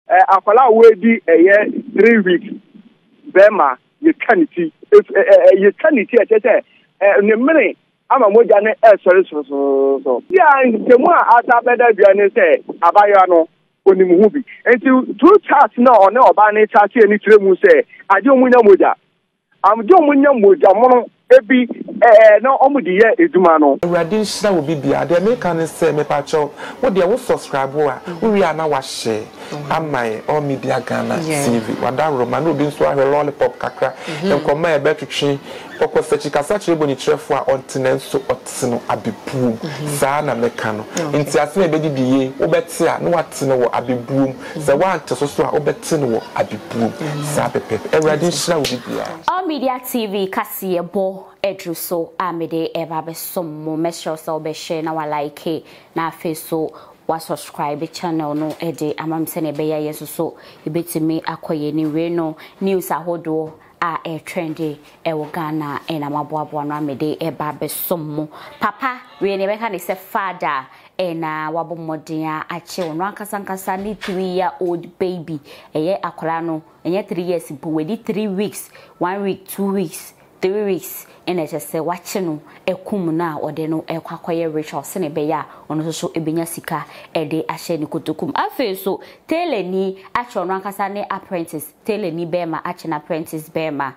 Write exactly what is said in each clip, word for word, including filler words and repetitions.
akwala we di eye three weeks bema ye kaniti ye kaniti e tete ne mene ama moja ne e sorry so so so ya ntemu a ata beda duane se abayo no onimu hu bi enti two charts na one oba ne chart e ni tiremu se aje omunya moja amje omunya moja mono ebi eh no omudi ye eduma no awurade nhira wo bibia de me kan se me pa cho wo de wo subscribe wa wo wi ana wa share amai all media Ghana T V wada roma no bi nso ahwe lollipop kakra enkoma e betutwe okọ sechi kasa chirebo ni trefo a ontenenso otino abebuum saa na meka no nti ase na ebedi biye wo beti a no watino wo abebuum se wa ante so so a wo betino wo abebuum saa pepe awurade nhira wo bibia all media T V kase ebo edru so amede eba be sommo mesho so be share na wa like na feso wa subscribe channel no ede amamse ne be ya yeso so ebetimi akoye ni we no news ahodo a e trendy e wo Ghana e na maboabo no amede eba be sommo papa we ne be ka ne se father e na wabomodin a ache wono ankasa ankasa ni three year old baby eye akola no enye three years bu we di three weeks one week two weeks three weeks ene jese wache no ekum na ode no ekwakoye ritual se ne be ya ono so ebenya sika ede ahye ni kotokum afi so tele ni acho no ankasa ne apprentice tele ni bema ache na apprentice bema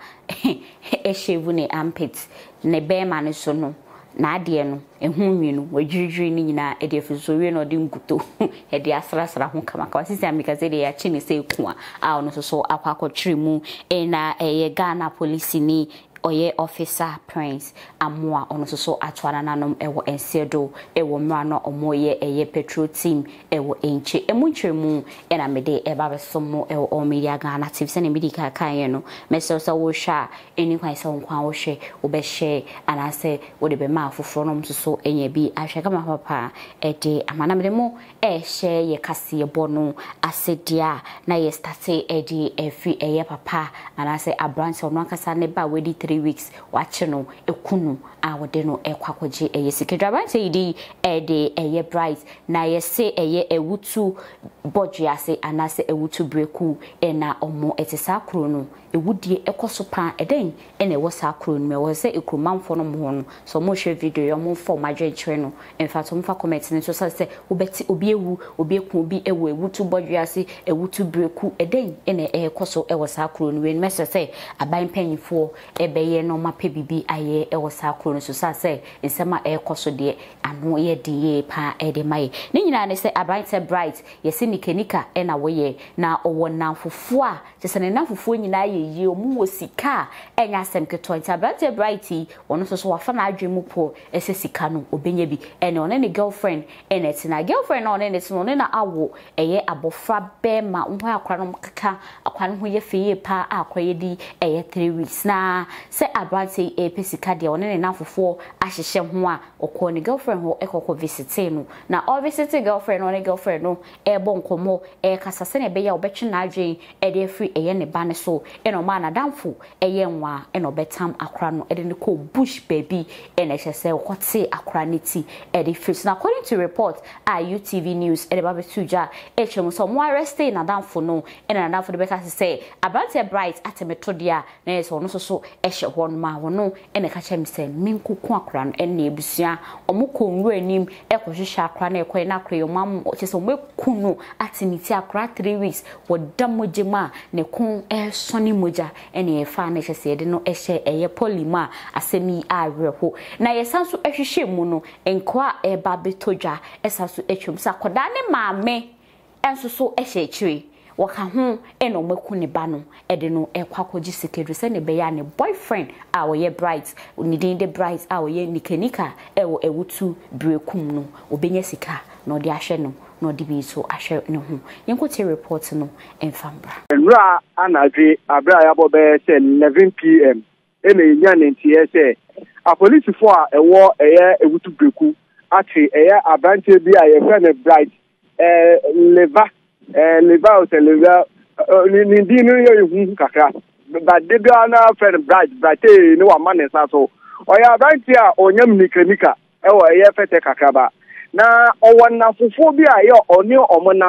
e shevu ne armpit ne bema ne so no na ade no ehu nwinu wajiriri ni nyina ede fiso we no de nkuto ede asrasra ho kama ka sisi amika ze de ya chi ne se ku a ono so akwakotwiri mu e na eye Ghana police ni oye officer prince amwa ono so so atwana nanom ewo ensedo ewo mra no omoye eye petrol team ewo enche emunchemu ena mede eba besomo ewo o media Ghana T V se ne medical kan no meso so wo hwa eni kwan se nkwan wo hwe wo be share anase wo de be ma afoforo no so so enya bi ahwe kama papa ede amana mede mo e share ye kase ye bono asedia na ye start ede efi eye papa anase abranche ono akasa ne ba wedi three weeks wache no ekunu a wode no ekwakoje eye sikedwa say di ede eye bright na ye se eye ewutu bodwe ase anase ewutu breku ena omo etisa kro no ewudie ekoso pa eden ena ewo sa kro no me wo se ekrumanfo no mo no so mo hwe video yo mo fo madwetwe no in fact mo fa comment ni so say obeti obi ewu obi eku obi ewo ewutu bodwe ase ewutu breku eden ena ekoso ewo sa kro no we message say aban panyifo ebe no mape bibi aye e wosa kro no so sa say nsema e koso de ano ye de pa e de mai ni nyina ne say abright bright ye se nikenika e na woye na owo nanfofo a je se ne nanfofo nyina ye yi omu wo sika enya asem keto nti abright bright wono so so wafa na adwemu po e se sika no obenya bi e ne one ne girlfriend e na tina girlfriend na one ne tino ne na awo eye abofra be ma nho akwa no kaka akwa no ho ye feye pa akwa ye di eye three weeks na se abrante e pesika de one ne nafofo ahyehye ho a okọ ne girlfriend ho ekọkọ visite no na o visite girlfriend no ne girlfriend no e bo nkomo e kasa se ne be ya obetwe na adwen e de free eye ne ba ne so e no ma na damfo eye nwa e no betam akra no e de ne ko bush baby e na hyese okote akra ne ti e de free. Now according to report a U T V news e de ba betuja e chemu so mo arrest na damfo no e na damfo de be kasa se abrante bright atemeto dia na so no so so e hye ho no ma wono e na ka chem se minkuku akra no e na ebusua omukọ nwura nim e ko hwehwe akra na e ko na akra yo mam chese omekunu atiniti akra three weeks wodamojema ne kun e soni moja e na e fa na chese e de no e hye eye polima asemi awerho na ye sanso ehwehwe mu no enkoa e ba betodwa e sanso etwem sa koda ne maame enso so e hye chiri waka ho eno maku ne ba no e de no e kwakoji sekedu se ne be ya ne boyfriend a wo ye bright ni din de bright a wo ye nikenika e wo ewutu brekum no obenya sika no de ahwe no no de bi so ahwe ne ho yenkote report no enfambra enra anadwe abra ya bo be say eleven p m ene nya ne ntie say a police for a ewo eye ewutu breku ati eye abranche bi a ye friend bright eh leva eh leva o leva ni di no ye hu kakra but de bia na friend bright bright ni wa man sa so o ya abranche a onyam nikenika e wo eye fete kakra ba na owo na fofo bi a ye oni omonam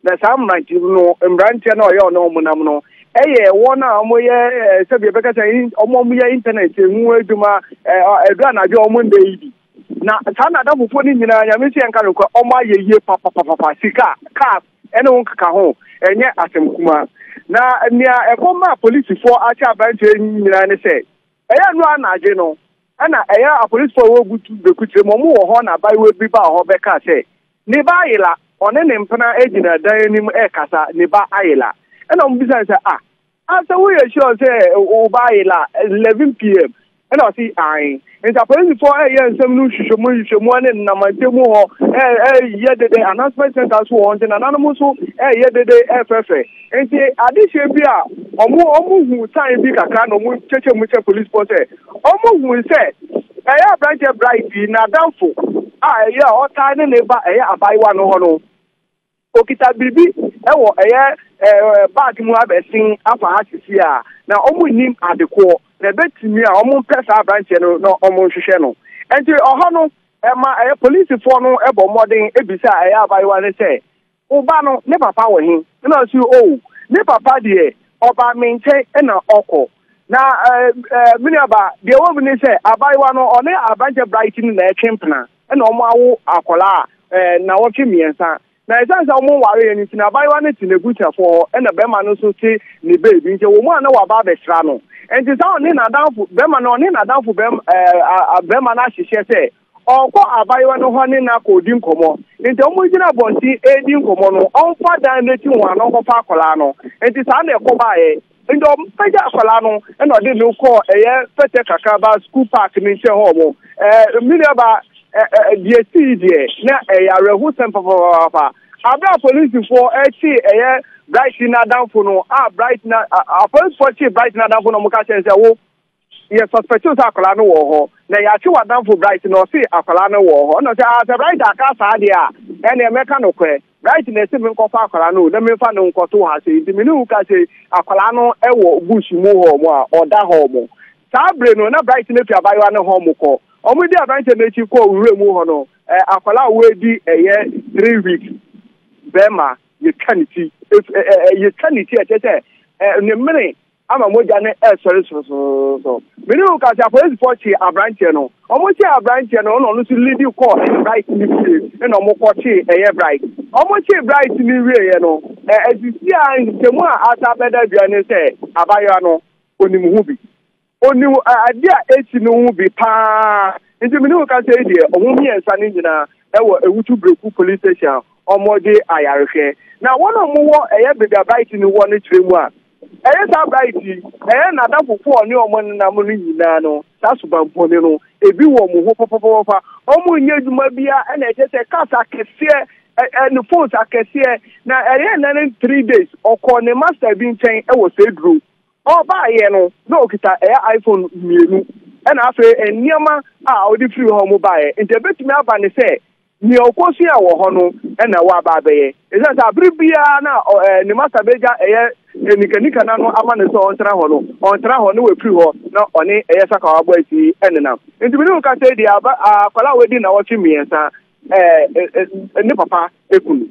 na saa mranti no mranti na oye ono munam no eye wona omoye se bi beka say omomoye internet hu aduma edu anaje omonde yi na saa na adafofo ni nyina nya me se enka no kwa omo ayeye papa papa sika car ene won kaka ho enye asem kuma na nia ekoma police for acha branche nyina ne se eye no anaje no ana eye a police for wo gutu bekutire mo mo wo ho na bai we bi ba ho beka se ni ba ayila one ne mpana ejina dan nim e kasa ni ba ayila ena mo bisa se ah asa we sure say o ba ayila eleven p m ena o si ai nta police for e ye nsem no hwehwemo hwehwemo ne namantemu ho eh eh ye dede announcement center so ho ntina nanu so eh ye dede efe nti adihye bi a omo omo hu time bi kakra no mo cheche mo che police force omo hu se eh ya branch bright na danfo ah eh ya o ta ne ne ba eh abaiwa no ho no okita bibi ewo eh eh bag mu abesin afa ha sisi a na omo nim adeko na betimi a omo pesa branch no no omo hwehwe no enti oho no e ma eh police for no e bo modern ebisa eh abaiwa ne se uba no ne papa wo hin na si o ne papa de oba mente na oko na eh mini aba de wo bi ne se abaiwa no one abanje brighton na etwempna na omo awo akola eh na wo twemiensa na esansa omo ware ni tina abaiwa ne tinegucha for na bema no so ti ne baby nje wo mu na wa ba besra no enti sa oni na danfu bema no oni na danfu bem eh bema na hihye se ọkọ abaiwa no ho ne na kodi nkomo nti omo gina bonti edi nkomo no onfa dan neti wan no kofa akola no nti sa na ekoba ye nti o peja akola no e no de no ko eye fete kaka ba school park ni nche ho mo eh mini ba die ti die na e ya rehu sempa papa abra police for e ti eye bright na danfo no ah bright na a police for ti bright na danfo no mo ka chense wo ye suspect us akola no wo ho na ya chi wadan for bright no see akola no wo ho no say ah bright aka sa de a ene emeka no kwe bright na se me nkofa akola no na me fa no nkoto ha se ndi me nu ka se akola no e wo bush mu ho mo a oda ho mo sa bre no na bright na fi abayo no ho mo ko omo di abranche na chi ko wure mu ho no eh akola we di eye three weeks bema ye kaniti ye kaniti e tete eh ne mene ama moja ne eh sorry so so so meni o ka sia police for chi abranche no omo chi abranche no no no si lead call right ni free e no mo ko chi eh bright omo chi bright ni wie ye no eh edisi a ntemu a ata beda bia ne se abayo no onim hu bi onim ade a eti no hu bi pa nti meni o ka se die omo mi ensa ni nyina e wo ewutu breku police station omo de ayarehwe na wono mo wo eh bega bright ni wo ne kiremu a eh sa bright eh na da fufu oni omo na mo nyina no sa subampone no ebi wo mo ho popopopa omo nya djuma bia e na eje se kasa kese eh no phone akese na eh na three days okọ ne master bi nchen e wo se dru o ba ye no na okita eh iPhone mienu e na afa eniema a odi free ho mo ba ye nte betumi aba ne se ni okosu ya wo ho no e na wa ba beye e se sa bribia na ne master beja eh enikanika na no ama ne so ontra ho no ontra ho no we free ho na oni eye saka wa boy ti enena nti bi no ka say dia akwala we di na wo twi miensa eh ne papa ekunu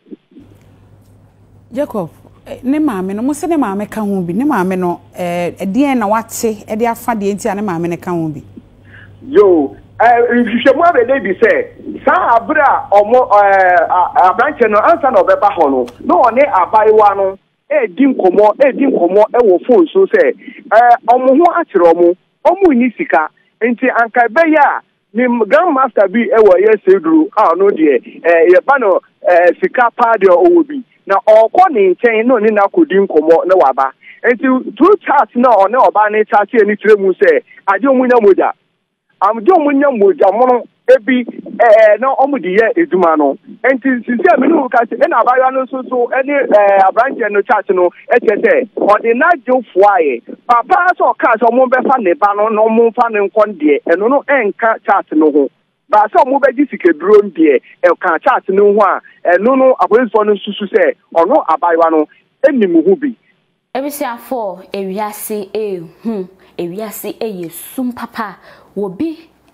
Jacob ne maame no mo se ne maame ka ho bi ne maame no eh edien na wate e de afa de nti ne maame ne ka ho bi yo eh hwehwemu abede bi se sa abra omo eh abranche no ansa na obeba ho no no oni abaiwa no e di nkomo e di nkomo e wo phone so se eh omo ho akire omo omo ni sika nti anka be ya ni grandmaster bi e wo ye seduru a no de eh ye ba no eh sika pa de owo bi na okọ ni nchen no ni na kodi nkomo na waba nti two chat na one oba ni chat e ni tire mu se aje omunya moja am je omunya moja mo ebi eh na omudi ye eduma no enti sisi me no ka se na abayo no so so eni eh abranche no chat no etete odi na jofo aye papa so ka so mo be fa ne ba no no mo fa ne nkon de eno no enka chat no ho ba so mo be ji sike duro ndie e ka chat no ho a eno no apolice no susu se ono abayo no eni mu hu bi ebisia for ewiase e hu ewiase e yesum papa wo bi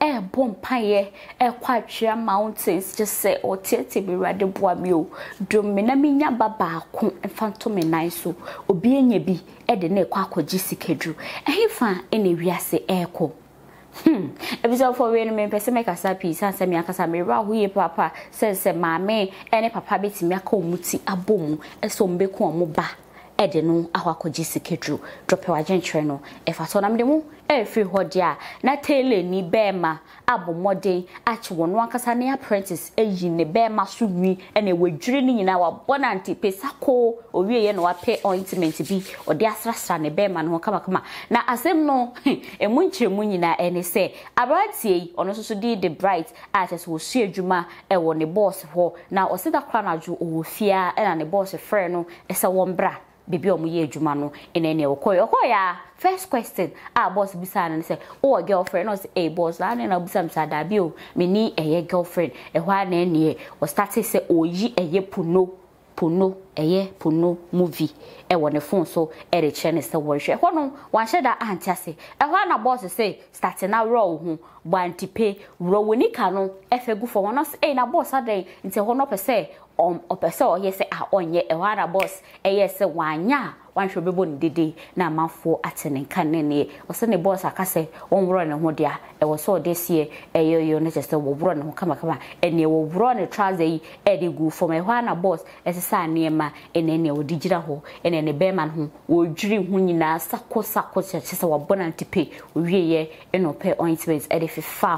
e bom paye e kwatwe mountains just say o tete be rade boa mi o dum me na menya baba ko mfanto me nan so obi enya bi e de na kwa akogi sikedru ehefa ene wiase e ko Hmm, episode for when me pese make asa pi san se me akasa me ra huye papa se se maame ene papa betimi aka omuti abomu eso mbeku omo ba e de no ahwakogi sikedru drop wa gentre no e fa so na me mu e fi hodia na tele ni bema abomode achi wono akasa ne apprentice eyi ne bema so wi ene wadwire ni nyina wa bonanti pesako owie ye no wa pay ointment bi ode asrasra ne bema no kama kama na asem no emu nkyeremu nyina ene se abratie ono so so di the bright artist wo su adwuma e wo ne boss ho na osida kra na ju ofia e na ne boss frɛ no e se wo mbra bibi omo ye adwuma no ene ne okoyo okoya first question ah boss bisa na say oh girlfriend no say eh boss na na bisa msa da bi o me ni eye girlfriend e hwa na ene o start say oyi eye puno puno eye puno movie e wo ne phone so e re che ne say wo hwe ho no wan hye da anti ase e hwa na boss say start na row ho gbantipe row woni ka no e fegu for one say eh na boss adan nti ho no pese um opese o yese ah onye e hwa na boss e yese wanya wan hwe bebo ni dede na amafo atene kan ne ne o se ne boss akase won woro ne ho dia e wo so desie e yoyo ne just wo woro ne ho kama kama e ne wo woro ne trouser yi e de gu for me hwa na boss e se sa ne ma e ne ne o digira ho e ne ne be man ho wo dwiri ho nyina sako sako se se wo bonanti pe o wieye e no pe ointment e de fifa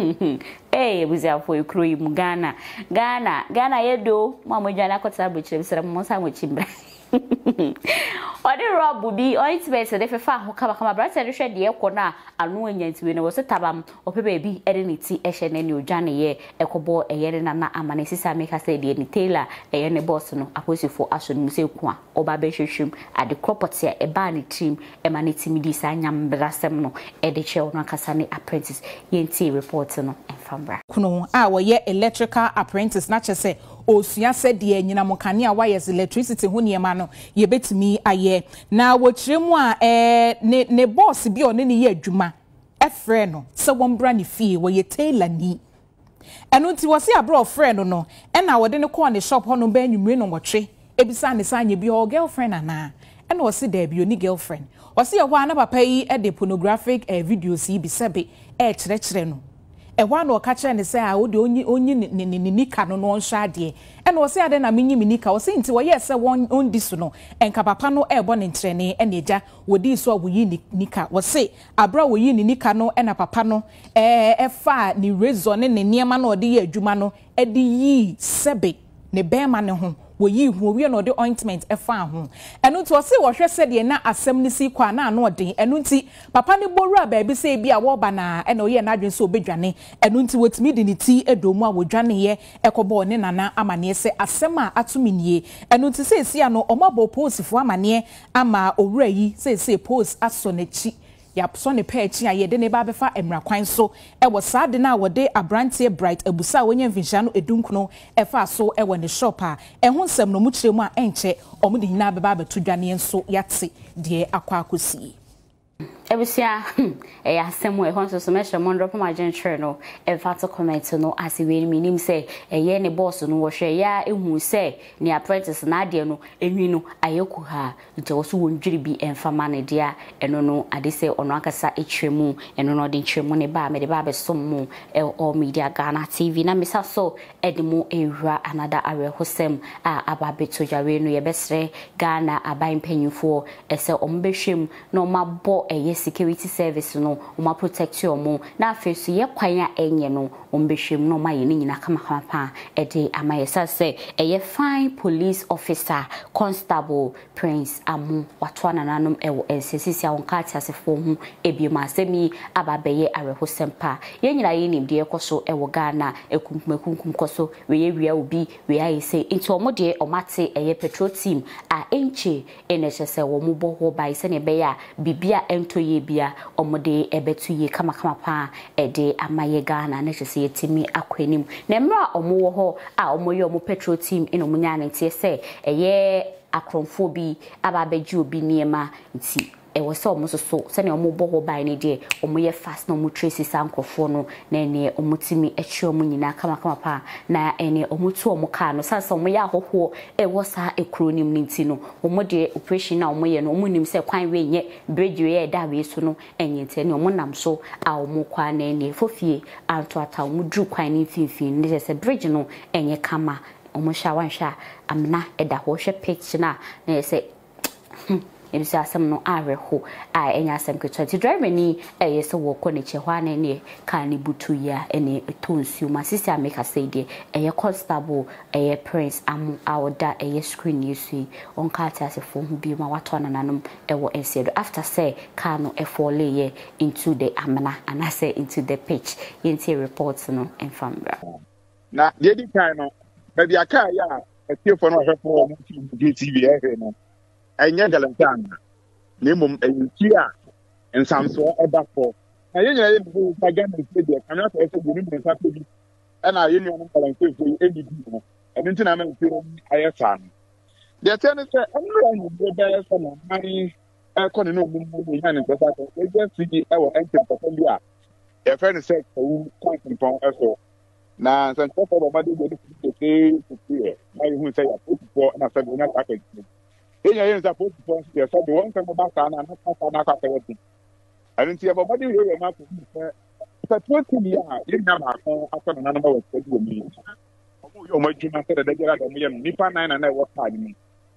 eh buzia fo ekro yi mu Ghana Ghana Ghana yedo mo amojana kota buchire bisere mo sa mo chimbra odi rob bi ointment de fefa ho kama kama brata de hwe de ekọ na anu anyantiwe na wo se tabam opeba bi ede ne ti ehye ne ne odwane ye ekobo eye na na amane sisa meka say de ni tailor eye ne boss no aposifo aso no se ku a oba be hwehwem ade property e ba ne team e ma ne team di sa nyam brasem no e de che no akasa ne apprentice yenti report no enfambra kuno a wo ye electrical apprentice na chese osua sede nyina mokane a wires electricity ho niema no ye betimi aye na wo kiremu a eh ne ne boss bi one ne ye adwuma efre no se won bra ne fie wo ye tailor ni eno nti wo se abro friend no e na wo de ne call ne shop ho no ba anwumre no wotwe ebisa ne sanye bi o girlfriend ana e na wo se da bi oni girlfriend wo se ye ho ana papa yi e de pornographic eh, videos yi bi sebe e kire kire no e hwa na okache ne se a wo de onyi onyi ne nika no no nhwa ade e na wo se ade na menyi nika wo se nti wo ye se won ondi so no enka papa no e bo ne ntrene e na eja wo di so wo yi nika wo se abra wo yi nika no e na papa no e e fa ni razor ne ne niema na ode ye adwuma no e di yi sebe ne bema ne ho wo yi hu wie no de ointment e fa ho enu nti wo se wo hwe se de na asem ni si kwa na na odin enu nti papa ne borura ba bi se bi a wo ba na e na o ye na adwen so obedwane enu nti wotimi de ni ti edomu a wodwane ye ekobo ne nana amane se asem a atuminie enu nti se esi ano omabo posifo amane ama owura yi se se post aso na chi ya so ne pa chi aye de ne ba befa emra kwan so e wo sa de na wo de abrantie bright abusa wonya mfinhia no edunkuno e fa so e wo ne shop a e ho nsem no mu kiremu a enche omu de nyina beba betudwane nso yate de akwa akosi Ebusia eh asem we hon so so measure mon drop my gentle no e fa to comment no as we ni nim say eh ye ne boss no wo hwe ya ehun say ne apprentice na ade no enwi no ayeku ha nti wo so wondwiri bi enfama ne dia eno no ade say ono akasa etwemu eno no de twemu ne ba me de ba be som mu e all media Ghana T V na misa so edimo ewra another awe hosem a ababeto jare no ye besre Ghana aban panyufo ese ombehwem no mabo eye security service no uma protect you mo na afesu ye kwan a enye no ombehwem no ma ye ni nyina kama kama pa e de amayesa se eye fine police officer constable Prince Amu watwa nananom ewo ensesisi a wonka tiasefo hu ebiema asemi ababeye arehosempa ye nyina ye nim de ekoso ewo Ghana ekumkumekumkum koso we ye wia obi we aye se nti omo de omate eye petrol team a enche enese wo mu bo ho bai se ne be ya bibia ento ye bia omode ebetu ye kama kama pa ede amaye Ghana ne hwese yetimi akwanim na mra omo wo ho a omo ye omo petrol team eno munya ne tie se eye akromfo bi ababeji obi niema nti e wo se omo so se ne omo bo ho ban ne de omo ye fast na omo trace sankrofo no na ne omo timi echi omo nyina kama kama pa na ene omo tu omo ka no sansa omo ya hoho e wo sa ekronim nti no omo de operation na omo ye no omo nim se kwan we nye bridge we da we so no enye nti ne omo nam so a omo kwa na ne fofie anto ata omo dru kwan ni finfin ne se bridge no enye kama omo sha wan sha amna eda ho hwe pitch na na se ebisa asem no areho a enya asem keto ti driver ni eye se wo ko ne che hwa na ne ka ne butu ya ene tonsu ma sisi ameka say de eye constable eye prince am awoda eye screen yusi on ka ta se fo hu bi ma wato nananom ewo ensedo after say ka no e fall ye into the amana and I say into the pitch yenti reports no enfambra na de di kan no ba bi aka ya e tie fo no hwefo mo T V e no enye galantan na mum enti a ensamso eba fo na ye nyina ye bu bagan na se de kamera fa se de ni nsa ko bi na ye nyina no galantan fo e di bi no enu ntina ma nti no ayesa no de te ne se enra ni de ba se na mani e ko ne no mu mu ya ne pesa ko e je fi e wo ente pesa bi a e fa ne se ko ko pon e so na san ko fo ba de de de de de na ye hu se ya ko na se de na ka ke enya yen za post post ya so the one time back na na ka na ka ka and nti everybody here ma ko se post ni ya yen na ma ko akọ na na ba wa ko do mi omo yo ma juma se de gera da mi ye nipa nine na na wo pa ni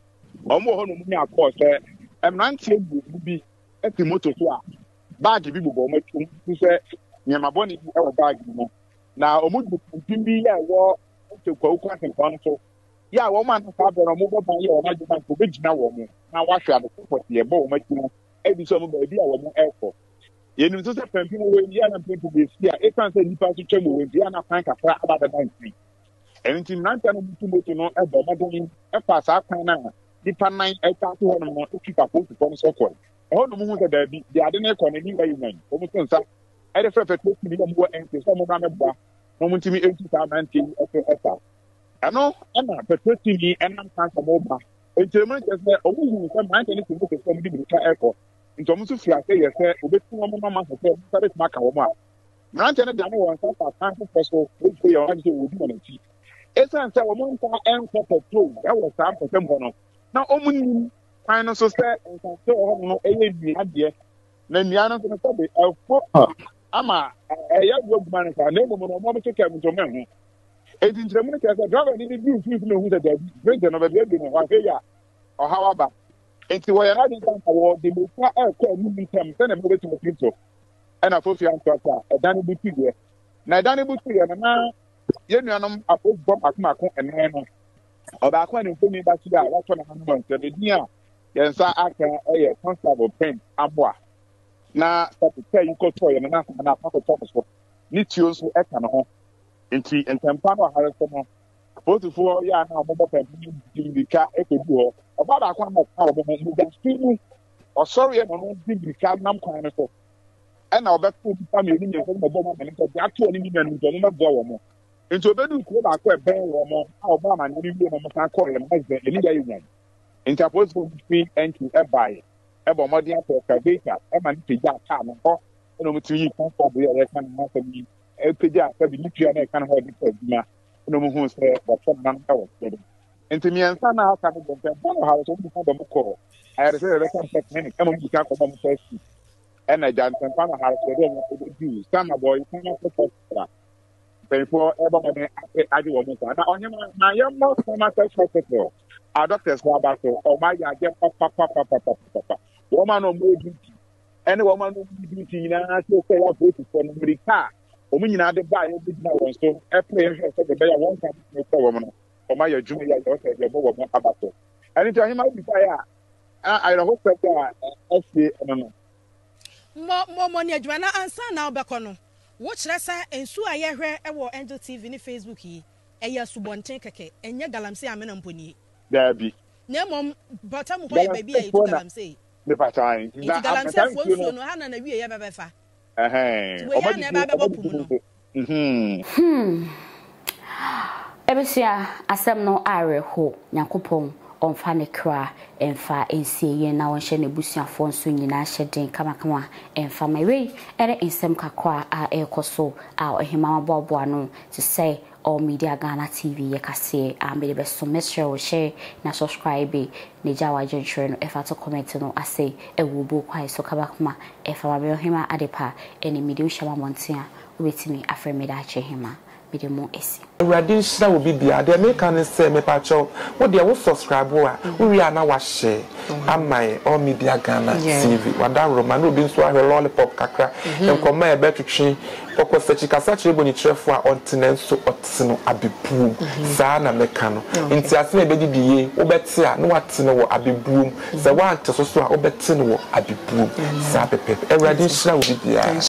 omo ho no mu ya ko se em na ntie bu bi e ti moto so a bag bi bu bo ma tum se nyama boni bi e wo bag mo na omo du pin bi ya wo to ko ko kan kan so ya wo man ka be no mo bo ban ye o ma juma ko be gina wo mo na wa hwa do ko ye bo o ma juma e bi so mo ba bi a wo mo e ko ye nim so se pampi mo we ya na people be see a e kan se nipa so twem we bi na kan ka fra aba da ban fi en tin nan ta no mutu moto no e bo ma do e fa sa kan na nipa nine e ta so ho no mo o kipa ko ko so ko e ho no mo hu se da bi de ade na e ko na ni wa yuman o mo so nsa e de fra fa to ni mo en so mo na me bua no mo ntimi e tu sa man tin e fa e ano ana petoti ni enam kansa moba entrement ese omuhu se man tani ko ko so mudi bi ka eko nto mu so fi ase ye se obetu mo mama so se sare maka wo ma man tani da no won sa pa kan so so we say o anje wo di mo nti esan se wo mo nta en ko petrol e wo sa po tem ho no na omunni kan no so se ensan se ho no eye bi ade na nua no so so be elfo ama eya wo gba na sa na mo no mo be keke mo to me ho eti ntremu ne kasa driver ni bi fi fi me hu da da bi no be bi no wa fe ya o hawa ba enti wo ya na din kan wo de mo fa e ko ni mi tem se na me betu mo pinto e na fo fi an to ata e dan bi ti de na dan bi ti de na ye nuanom apo bom akoma ko ene no o ba ko ni ko ni ba ti da wa to na no nte de dia ye nsa aka e ye constable pen aboa na start to you ko to ye na na pa ko to so ni tio so e ka no ho enti entempa no hare so no both for ya na mo bopa bi ka e ko bi ho oba da kwa na ka obo mo ga still o sorry e no no bi ka nam kwa no so e na obeto bi pa me ni nyen so mo bo mo me nko ya to ni ni na nko mo bo wo mo enti obedu ko ba ko e ben wo mo a oba ma ni bi mo mo ka ko le ma ze e ni ga yu enti apos for bi enti e bai e bo mo dia ko ka beta e ma ni pe ja ka no ho e no mo ti yi kon for bi e kan ma se bi e peja ka bi nipia na kan ho di taduma no mu hu se wa tsan ka wa tede enti mi ansa na aka no bonte ba no ha so mu ko do ko ayre se re kan technique e mo bi ka ko mo first e na jan tan pa na ha so do mo di sama boy kan na ko tra before e ba me ade wo mo ta na onye na ye mo so ma se so so our doctors wa ba so o ma ya je pa pa pa pa pa pa wo ma no mo di ene wo ma no di di na so ko ya vote for no America omu nyina de ba ye bi na won so e play e se de be ya won kan no ko wo no o ma ya jumi ya yo se de bo wo mo abato ani to anyima bi fa ya I hope that I see no no mo mo mo ni adwuma na ansa na obekọ no wo kire sa ensu ayehwe e wo Angel T V ni Facebook yi e ya subonten keke enye galamse amena mponi da bi na mom bota mo ho e ba bi ayi galamse the pattern na galamse fo su no hana na wie ye bebefa eh we ya na ba bebo pum no mhm hmm ebesia asem no areho yakopon on fa ne kra emfa ensie yen na won hye ne busuafo nso nyina hye den kama kama emfa mawei ere ensem kakwa a ekoso a ohima mabobo ano to say all media Ghana T V ye kase a me be so make sure share na subscribe ne jawa jentre no efa to comment no ase e wo bo kwai so kaba kuma efa ma be ohima adepa ene media shama montia wetimi afreme da che hima media mo esi Radin shira will be bia de make can say me pacho what dey wo subscribe wa we are na wa share amai all media Ghana T V wada roma no bi nso ahwe lollipop kakra enko ma e betwetwe okọ sechi kasa chire boni trefo a ontenenso otino abebuum saa na meka no nti ase na bedi diye wo beti a no watene wo abebuum se wa ante so so a wo beti no wo abebuum saa pepe e radin shira will be bia